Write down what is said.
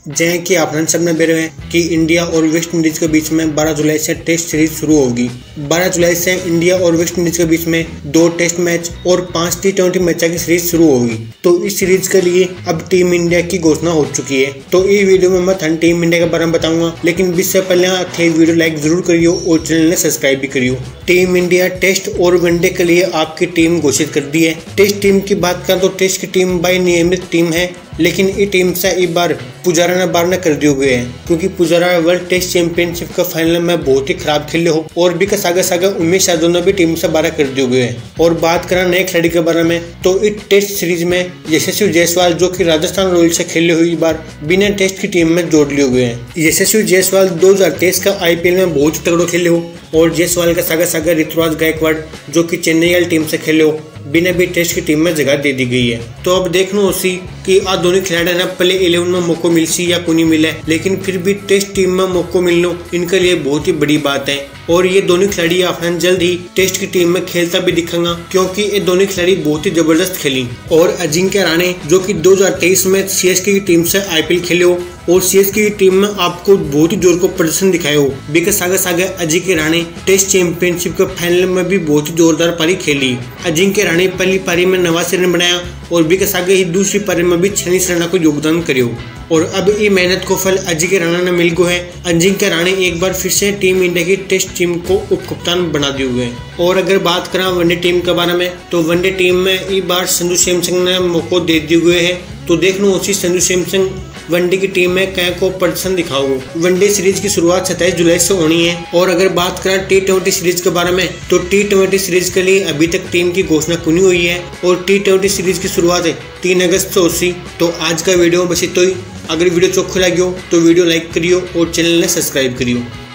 जैसे कि आप सबने बेरे हैं कि इंडिया और वेस्ट इंडीज के बीच में 12 जुलाई से टेस्ट सीरीज शुरू होगी। 12 जुलाई से इंडिया और वेस्ट इंडीज के बीच में 2 टेस्ट मैच और 5 T20 मैचों की सीरीज शुरू होगी। तो इस सीरीज के लिए अब टीम इंडिया की घोषणा हो चुकी है। तो इस वीडियो में मैं टीम इंडिया के बारे में बताऊंगा, लेकिन इससे पहले वीडियो लाइक जरूर करियो और चैनल ने सब्सक्राइब भी करियो। टीम इंडिया टेस्ट और वनडे के लिए आपकी टीम घोषित कर दी है। टेस्ट टीम की बात करें तो टेस्ट की टीम बाई नियमित टीम है, लेकिन ये टीम से इस बार पुजारा ने बार न कर दिए गए हैं, क्योंकि पुजारा वर्ल्ड टेस्ट चैंपियनशिप का फाइनल में बहुत ही खराब खेले हो और भी सागा उमेश यादव ने भी टीम से बाहर कर दिए गए हैं। और बात करें नए खिलाड़ी के बारे में तो इस टेस्ट सीरीज में यशस्वी जायसवाल जो कि राजस्थान रॉयल्स से खेले हुए बार बिना टेस्ट की टीम में जोड़ लिए गए हैं। यशस्वी जायसवाल 2023 का IPL में बहुत तगड़ो खेले हो और जायसवाल का सागा ऋतुराज गायकवाड़ जो कि चेन्नई वाली टीम से खेले हो बिना भी टेस्ट की टीम में जगह दे दी गई है। तो अब देखना उसी कि आ दोनों खिलाड़ी ने पहले 11 में मौका मिलसी या कोई नहीं मिले, लेकिन फिर भी टेस्ट टीम में मौका मिलना इनके लिए बहुत ही बड़ी बात है। और ये दोनों खिलाड़ी अपन जल्द ही टेस्ट की टीम में खेलता भी दिखेगा, क्योंकि ये दोनों खिलाड़ी बहुत ही जबरदस्त खेली। और अजिंक्य रहाणे जो कि 2023 में CSK की टीम से IPL खेले हो और CSK की टीम में आपको बहुत ही जोर को प्रदर्शन दिखाए हो। बिका सागा अजिंक्य रहाणे टेस्ट चैंपियनशिप के फाइनल में भी बहुत ही जोरदार पारी खेली। अजिंक्य रहाणे पहली पारी में 89 रन बनाया और बिका सागा ही दूसरी पारी में भी 46 रन को योगदान करियो। और अब ये मेहनत को फल अजिंक्य रहाणे ने मिल गो है। अजिंक्य रहाणे एक बार फिर से टीम इंडिया की टेस्ट टीम को उप कप्तान बना दिए हुए हैं। और अगर बात करें वनडे टीम के बारे में तो वनडे टीम में इस बार संजू सैमसन ने मौका दे दिए हुए है। तो देख लो उसी संजू सैमसन वनडे की टीम में क्या को प्रदर्शन दिखाओगे। वनडे सीरीज की शुरुआत 27 जुलाई से होनी है। और अगर बात करें T20 सीरीज के बारे में तो T20 सीरीज के लिए अभी तक टीम की घोषणा नहीं हुई है और T20 सीरीज की शुरुआत 3 अगस्त से होगी। तो आज का वीडियो बस इतना ही। अगर वीडियो चोखो लगे तो वीडियो लाइक करियो और चैनल ने सब्सक्राइब करियो।